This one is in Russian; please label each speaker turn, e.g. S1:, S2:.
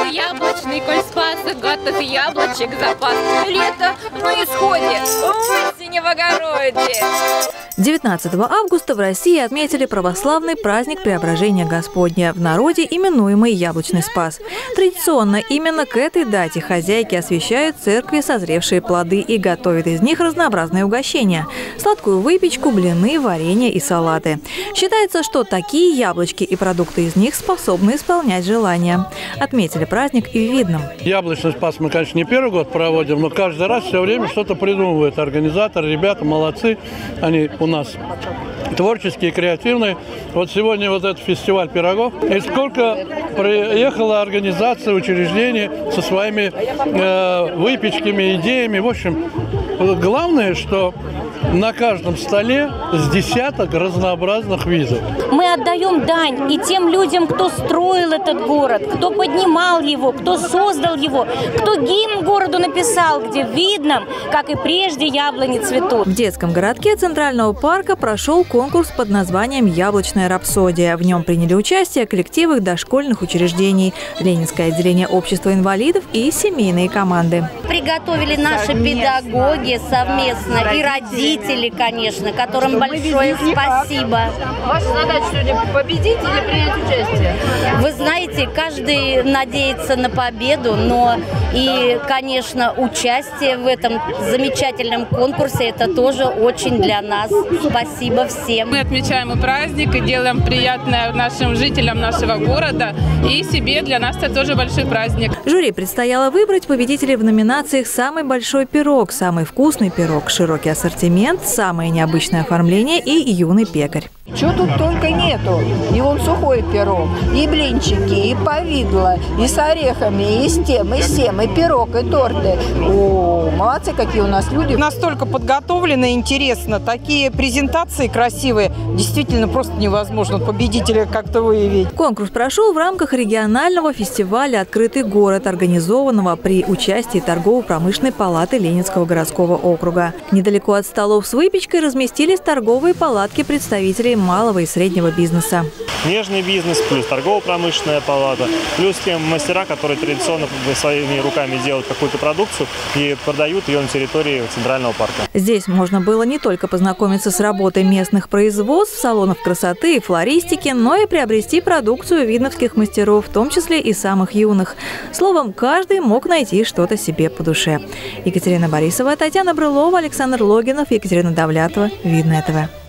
S1: яблочный, коль спас, готов яблочек запас. Лето на исходе, осень в огороде.
S2: 19 августа в России отметили православный праздник Преображения Господня, в народе именуемый Яблочный Спас. Традиционно именно к этой дате хозяйки освещают церкви созревшие плоды и готовят из них разнообразные угощения – сладкую выпечку, блины, варенье и салаты. Считается, что такие яблочки и продукты из них способны исполнять желания. Отметили праздник и в Видном.
S3: Яблочный Спас мы, конечно, не первый год проводим, но каждый раз все время что-то придумывают организаторы, ребята молодцы, они у нас творческие, креативные. Вот сегодня вот этот фестиваль пирогов. И сколько приехала организация, учреждений со своими выпечками, идеями. В общем, главное, что на каждом столе с десяток разнообразных видов.
S4: Мы отдаем дань и тем людям, кто строил этот город, кто поднимал его, кто создал его, кто гимн городу написал, где видно, как и прежде, яблони цветут.
S2: В детском городке Центрального парка прошел конкурс под названием «Яблочная рапсодия». В нем приняли участие коллективы дошкольных учреждений, Ленинское отделение общества инвалидов и семейные команды.
S4: Приготовили наши педагоги совместно и родители, конечно, которым большое спасибо.
S1: Ваша задача сегодня победить или принять участие?
S4: Вы знаете, каждый надеется на победу, но и, конечно, участие в этом замечательном конкурсе – это тоже очень для нас. Спасибо всем.
S5: Мы отмечаем и праздник, и делаем приятное нашим жителям нашего города, и себе. Для нас это тоже большой праздник.
S2: Жюри предстояло выбрать победителей в номинациях «Самый большой пирог», «Самый вкусный пирог», «Широкий ассортимент», «Самое необычное оформление» и «Юный пекарь».
S6: Чего тут только нету. И вон сухой пирог, и блинчики, и повидло, и с орехами, и с тем, и с тем, и пирог, и торты. О, молодцы, какие у нас люди.
S7: Настолько подготовлено и интересно. Такие презентации красивые. Действительно просто невозможно победителя как-то выявить.
S2: Конкурс прошел в рамках регионального фестиваля «Открытый город», организованного при участии торгово-промышленной палаты Ленинского городского округа. Недалеко от столов с выпечкой разместились торговые палатки представителей малого и среднего бизнеса.
S8: Нежный бизнес, плюс торгово-промышленная палата, плюс те мастера, которые традиционно своими руками делают какую-то продукцию и продают ее на территории Центрального парка.
S2: Здесь можно было не только познакомиться с работой местных производств, салонов красоты и флористики, но и приобрести продукцию видновских мастеров, в том числе и самых юных. Словом, каждый мог найти что-то себе по душе. Екатерина Борисова, Татьяна Брылова, Александр Логинов, Екатерина Давлятова. Видное ТВ.